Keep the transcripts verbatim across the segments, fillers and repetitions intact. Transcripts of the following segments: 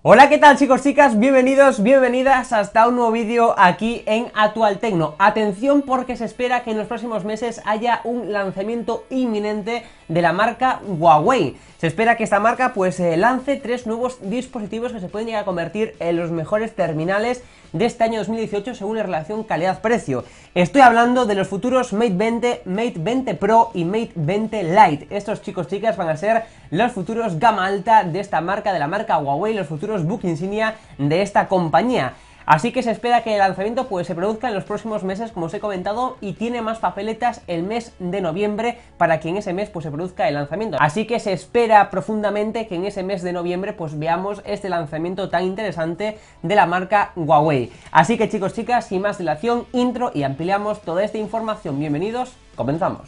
Hola, ¿qué tal chicos, chicas? Bienvenidos, bienvenidas hasta un nuevo vídeo aquí en Actual Tecno. Atención porque se espera que en los próximos meses haya un lanzamiento inminente de la marca Huawei. Se espera que esta marca pues eh, lance tres nuevos dispositivos que se pueden llegar a convertir en los mejores terminales de este año dos mil dieciocho según la relación calidad-precio. Estoy hablando de los futuros Mate veinte, Mate veinte Pro y Mate veinte Lite. Estos chicos, chicas van a ser los futuros gama alta de esta marca, de la marca Huawei, los futuros buque insignia de esta compañía. Así que se espera que el lanzamiento pues se produzca en los próximos meses, como os he comentado, y tiene más papeletas el mes de noviembre para que en ese mes pues se produzca el lanzamiento. Así que se espera profundamente que en ese mes de noviembre pues veamos este lanzamiento tan interesante de la marca Huawei. Así que chicos, chicas, sin más dilación, intro y ampliamos toda esta información. Bienvenidos, comenzamos.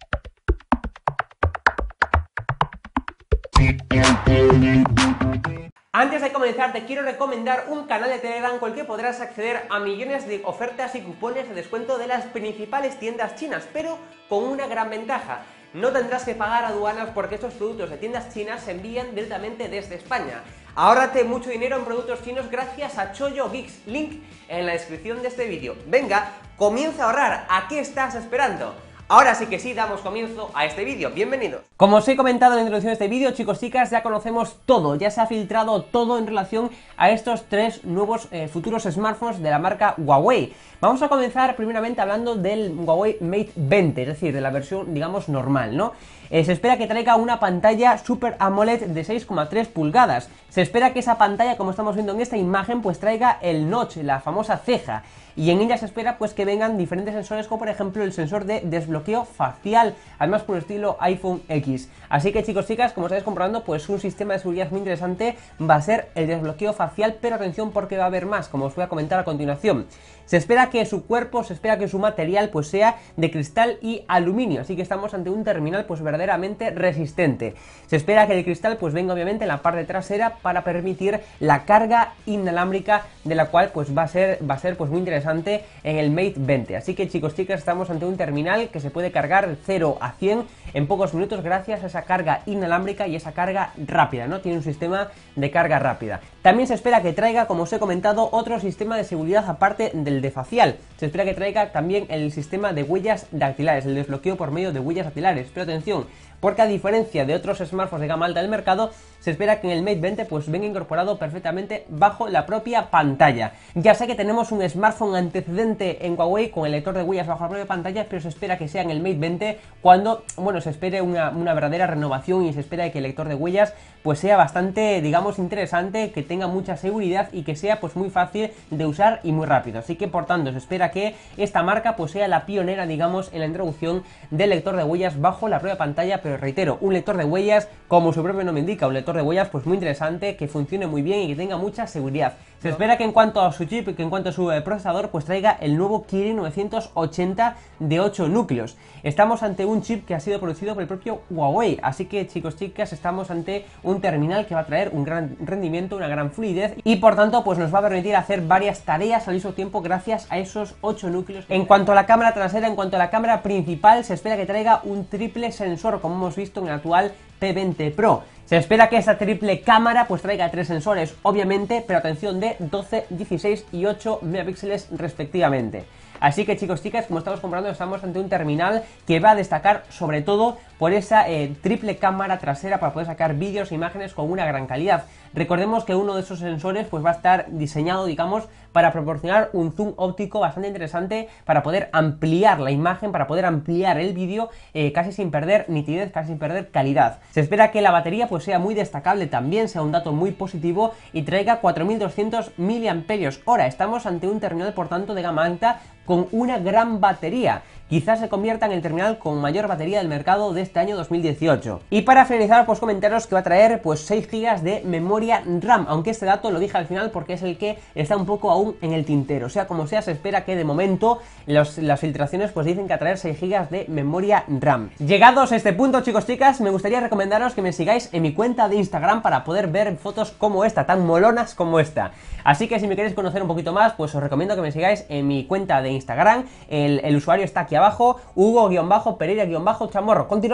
Antes de comenzar te quiero recomendar un canal de Telegram con el que podrás acceder a millones de ofertas y cupones de descuento de las principales tiendas chinas, pero con una gran ventaja: no tendrás que pagar aduanas porque estos productos de tiendas chinas se envían directamente desde España. Ahórrate mucho dinero en productos chinos gracias a Choyo Geeks, link en la descripción de este vídeo. Venga, comienza a ahorrar, ¿a qué estás esperando? Ahora sí que sí, damos comienzo a este vídeo. Bienvenidos. Como os he comentado en la introducción de este vídeo, chicos, chicas, ya conocemos todo, ya se ha filtrado todo en relación a estos tres nuevos eh, futuros smartphones de la marca Huawei. Vamos a comenzar primeramente hablando del Huawei Mate veinte, es decir, de la versión, digamos, normal, ¿no? Eh, se espera que traiga una pantalla Super AMOLED de seis coma tres pulgadas. Se espera que esa pantalla, como estamos viendo en esta imagen, pues traiga el notch, la famosa ceja. Y en ella se espera pues que vengan diferentes sensores, como por ejemplo el sensor de desbloqueo facial, además por estilo iPhone X. Así que chicos, chicas, como estáis comprobando, pues un sistema de seguridad muy interesante va a ser el desbloqueo facial, pero atención porque va a haber más, como os voy a comentar a continuación. Se espera que su cuerpo, se espera que su material pues sea de cristal y aluminio, así que estamos ante un terminal pues verdaderamente resistente. Se espera que el cristal pues venga obviamente en la parte trasera para permitir la carga inalámbrica, de la cual pues va a ser, va a ser pues muy interesante en el Mate veinte. Así que chicos, chicas, estamos ante un terminal que se puede cargar de cero a cien en pocos minutos gracias a esa carga inalámbrica y esa carga rápida, ¿no? Tiene un sistema de carga rápida. También se espera que traiga, como os he comentado, otro sistema de seguridad aparte del de facial. Se espera que traiga también el sistema de huellas dactilares, el desbloqueo por medio de huellas dactilares. Pero atención, porque a diferencia de otros smartphones de gama alta del mercado, se espera que en el Mate veinte pues venga incorporado perfectamente bajo la propia pantalla. Ya sé que tenemos un smartphone antecedente en Huawei con el lector de huellas bajo la propia pantalla, pero se espera que sea en el Mate veinte cuando, bueno, se espere una, una verdadera renovación y se espera que el lector de huellas pues sea bastante, digamos, interesante, que tenga mucha seguridad y que sea pues muy fácil de usar y muy rápido. Así que por tanto se espera que esta marca pues sea la pionera, digamos, en la introducción del lector de huellas bajo la propia pantalla, pero reitero, un lector de huellas, como su propio nombre indica, un lector de huellas pues muy interesante, que funcione muy bien y que tenga mucha seguridad. Se espera que en cuanto a su chip, que en cuanto a su eh, procesador, pues traiga el nuevo Kirin novecientos ochenta de ocho núcleos. Estamos ante un chip que ha sido producido por el propio Huawei, así que chicos, chicas, estamos ante un terminal que va a traer un gran rendimiento, una gran fluidez y por tanto pues nos va a permitir hacer varias tareas al mismo tiempo gracias a esos ocho núcleos. En cuanto a la cámara trasera, en cuanto a la cámara principal, se espera que traiga un triple sensor, como hemos visto en el actual P veinte Pro. Se espera que esta triple cámara pues traiga tres sensores, obviamente, pero atención, de doce, dieciséis y ocho megapíxeles respectivamente. Así que chicos, chicas, como estamos comprobando, estamos ante un terminal que va a destacar sobre todo por esa eh, triple cámara trasera para poder sacar vídeos e imágenes con una gran calidad. Recordemos que uno de esos sensores pues va a estar diseñado, digamos, para proporcionar un zoom óptico bastante interesante para poder ampliar la imagen, para poder ampliar el vídeo eh, casi sin perder nitidez, casi sin perder calidad. Se espera que la batería pues sea muy destacable también, sea un dato muy positivo y traiga cuatro mil doscientos miliamperios hora. Estamos ante un terminal, por tanto, de gama alta con una gran batería. Quizás se convierta en el terminal con mayor batería del mercado de este año dos mil dieciocho. Y para finalizar, pues comentaros que va a traer pues seis gigas de memoria RAM, aunque este dato lo dije al final porque es el que está un poco aún en el tintero. O sea, como sea, se espera que de momento los, las filtraciones pues dicen que va a traer seis gigas de memoria RAM. Llegados a este punto, chicos, chicas, me gustaría recomendaros que me sigáis en mi cuenta de Instagram para poder ver fotos como esta, tan molonas como esta. Así que si me queréis conocer un poquito más, pues os recomiendo que me sigáis en mi cuenta de Instagram. El, el usuario está aquí abajo, Hugo-Pereira-Chamorro. Continuamos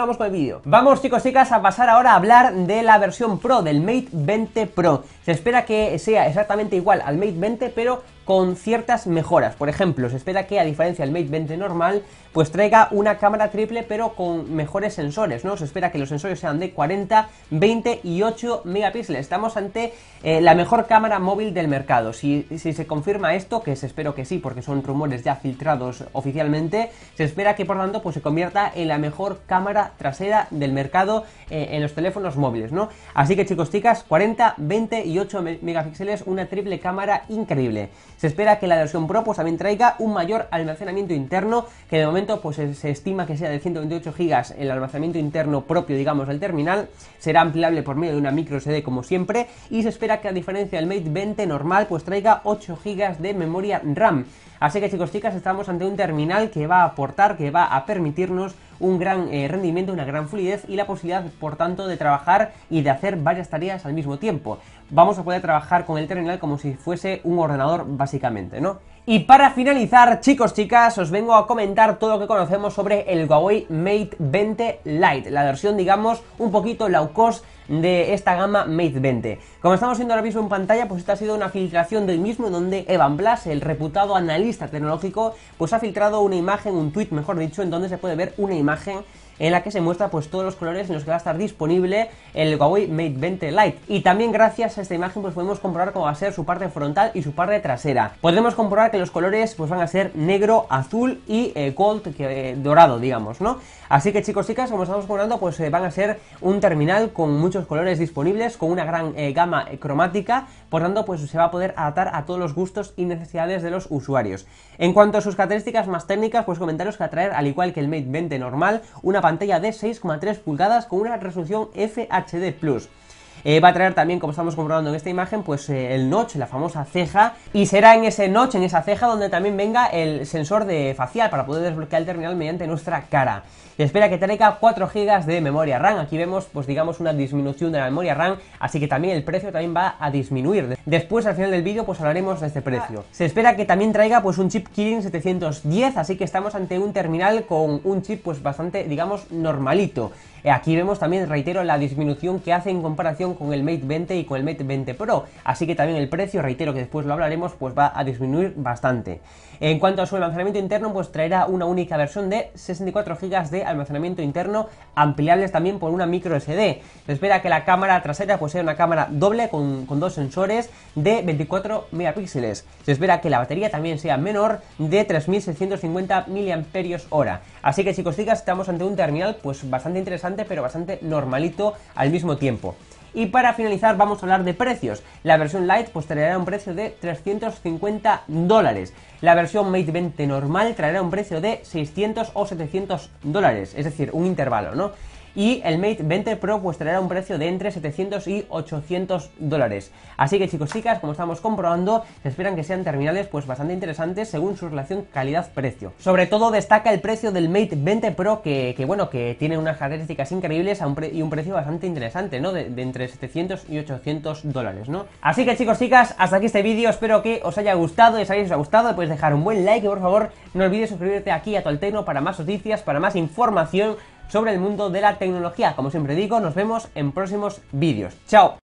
vamos con el vídeo. Vamos, chicos, chicas, a pasar ahora a hablar de la versión Pro del Mate veinte Pro. Se espera que sea exactamente igual al Mate veinte, pero con ciertas mejoras. Por ejemplo, se espera que, a diferencia del Mate veinte normal, pues traiga una cámara triple pero con mejores sensores, ¿no? Se espera que los sensores sean de cuarenta, veinte y ocho megapíxeles. Estamos ante eh, la mejor cámara móvil del mercado. Si, si se confirma esto, que se espero que sí, porque son rumores ya filtrados oficialmente, se espera que, por tanto, pues se convierta en la mejor cámara trasera del mercado eh, en los teléfonos móviles, ¿no? Así que, chicos, chicas, cuarenta, veinte y ocho megapíxeles, una triple cámara increíble. Se espera que la versión Pro pues también traiga un mayor almacenamiento interno, que de momento pues se, se estima que sea de ciento veintiocho gigas el almacenamiento interno propio, digamos, del terminal. Será ampliable por medio de una micro S D como siempre, y se espera que, a diferencia del Mate veinte normal, pues traiga ocho gigas de memoria RAM. Así que, chicos, chicas, estamos ante un terminal que va a aportar, que va a permitirnos un gran eh, rendimiento, una gran fluidez y la posibilidad, por tanto, de trabajar y de hacer varias tareas al mismo tiempo. Vamos a poder trabajar con el terminal como si fuese un ordenador, básicamente, ¿no? Y para finalizar, chicos, chicas, os vengo a comentar todo lo que conocemos sobre el Huawei Mate veinte Lite, la versión, digamos, un poquito low cost de esta gama Mate veinte. Como estamos viendo ahora mismo en pantalla, pues esta ha sido una filtración del mismo, donde Evan Blass, el reputado analista tecnológico, pues ha filtrado una imagen, un tweet, mejor dicho, en donde se puede ver una imagen en la que se muestra pues todos los colores en los que va a estar disponible el Huawei Mate veinte Lite. Y también, gracias a esta imagen, pues podemos comprobar cómo va a ser su parte frontal y su parte trasera. Podemos comprobar que los colores pues van a ser negro, azul y eh, gold, que, eh, dorado, digamos, ¿no? Así que, chicos, chicas, como estamos comprobando, pues eh, van a ser un terminal con muchos colores disponibles, con una gran eh, gama eh, cromática. Por tanto, pues se va a poder adaptar a todos los gustos y necesidades de los usuarios. En cuanto a sus características más técnicas, pues comentaros que va a traer, al igual que el Mate veinte normal, una pantalla de seis coma tres pulgadas con una resolución F H D plus. Eh, va a traer también, como estamos comprobando en esta imagen, pues eh, el notch, la famosa ceja, y será en ese notch, en esa ceja, donde también venga el sensor de facial para poder desbloquear el terminal mediante nuestra cara. Se espera que traiga cuatro gigas de memoria RAM. Aquí vemos, pues digamos, una disminución de la memoria RAM, así que también el precio también va a disminuir. Después, al final del vídeo, pues hablaremos de este precio. Se espera que también traiga pues un chip Kirin setecientos diez, así que estamos ante un terminal con un chip pues bastante, digamos, normalito. Aquí vemos también, reitero, la disminución que hace en comparación con el Mate veinte y con el Mate veinte Pro, así que también el precio, reitero que después lo hablaremos, pues va a disminuir bastante. En cuanto a su almacenamiento interno, pues traerá una única versión de sesenta y cuatro gigas de almacenamiento interno, ampliables también por una micro S D. Se espera que la cámara trasera pues sea una cámara doble con, con dos sensores de veinticuatro megapíxeles. Se espera que la batería también sea menor, de tres mil seiscientos cincuenta miliamperios hora. Así que, chicos, chicas, estamos ante un terminal pues bastante interesante, pero bastante normalito al mismo tiempo. Y para finalizar, vamos a hablar de precios. La versión Lite pues traerá un precio de trescientos cincuenta dólares. La versión Mate veinte normal traerá un precio de seiscientos o setecientos dólares, es decir, un intervalo, ¿no? Y el Mate veinte Pro pues traerá un precio de entre setecientos y ochocientos dólares. Así que, chicos, chicas, como estamos comprobando, se esperan que sean terminales pues bastante interesantes según su relación calidad-precio. Sobre todo destaca el precio del Mate veinte Pro, que, que bueno, que tiene unas características increíbles a un y un precio bastante interesante, ¿no? De, de entre setecientos y ochocientos dólares, ¿no? Así que, chicos, chicas, hasta aquí este vídeo. Espero que os haya gustado. Y si os ha gustado, podéis dejar un buen like y, por favor, no olvides suscribirte aquí a Tualtecno para más noticias, para más información sobre el mundo de la tecnología. Como siempre digo, nos vemos en próximos vídeos. ¡Chao!